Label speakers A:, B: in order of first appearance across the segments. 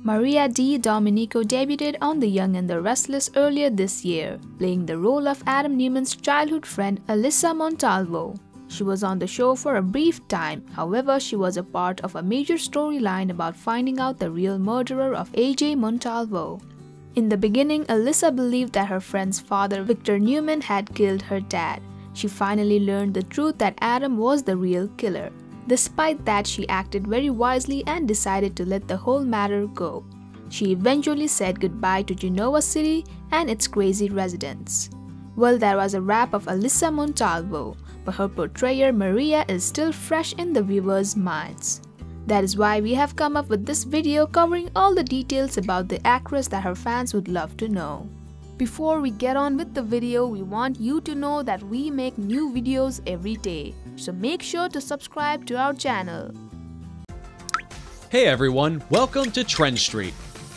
A: Maria Di Domenico debuted on The Young and the Restless earlier this year, playing the role of Adam Newman's childhood friend Alyssa Montalvo. She was on the show for a brief time, however she was a part of a major storyline about finding out the real murderer of AJ Montalvo. In the beginning, Alyssa believed that her friend's father, Victor Newman, had killed her dad. She finally learned the truth that Adam was the real killer. Despite that, she acted very wisely and decided to let the whole matter go. She eventually said goodbye to Genoa City and its crazy residents. Well, that was a wrap of Alyssa Montalvo, but her portrayer Maria is still fresh in the viewers' minds. That is why we have come up with this video covering all the details about the actress that her fans would love to know. Before we get on with the video, we want you to know that we make new videos every day, so make sure to subscribe to our channel.
B: Hey everyone, welcome to Trend Street.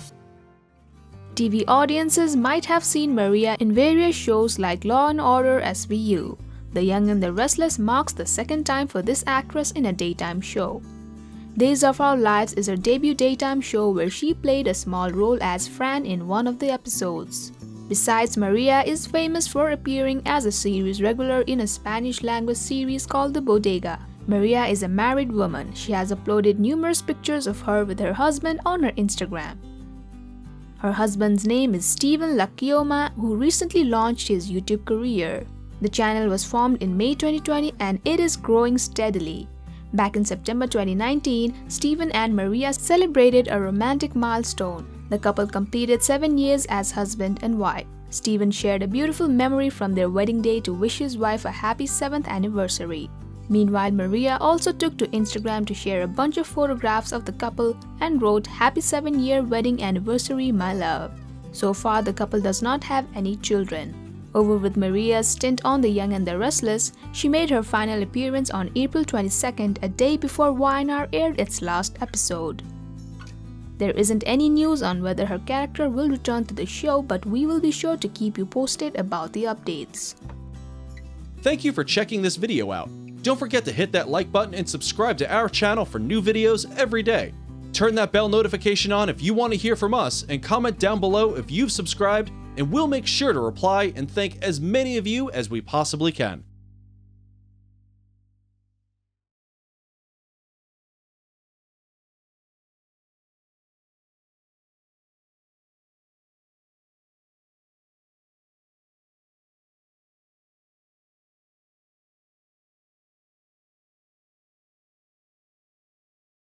A: TV audiences might have seen Maria in various shows like Law & Order SVU. The Young and the Restless marks the second time for this actress in a daytime show. Days of Our Lives is her debut daytime show where she played a small role as Fran in one of the episodes. Besides, Maria is famous for appearing as a series regular in a Spanish-language series called The Bodega. Maria is a married woman. She has uploaded numerous pictures of her with her husband on her Instagram. Her husband's name is Steven Lacchioma, who recently launched his YouTube career. The channel was formed in May 2020 and it is growing steadily. Back in September 2019, Steven and Maria celebrated a romantic milestone. The couple completed 7 years as husband and wife. Steven shared a beautiful memory from their wedding day to wish his wife a happy 7th anniversary. Meanwhile, Maria also took to Instagram to share a bunch of photographs of the couple and wrote, "Happy 7-year wedding anniversary, my love." So far, the couple does not have any children. Over with Maria's stint on The Young and the Restless, she made her final appearance on April 22nd, a day before YNR aired its last episode. There isn't any news on whether her character will return to the show, but we will be sure to keep you posted about the updates.
B: Thank you for checking this video out. Don't forget to hit that like button and subscribe to our channel for new videos every day. Turn that bell notification on if you want to hear from us, and comment down below if you've subscribed, and we'll make sure to reply and thank as many of you as we possibly can.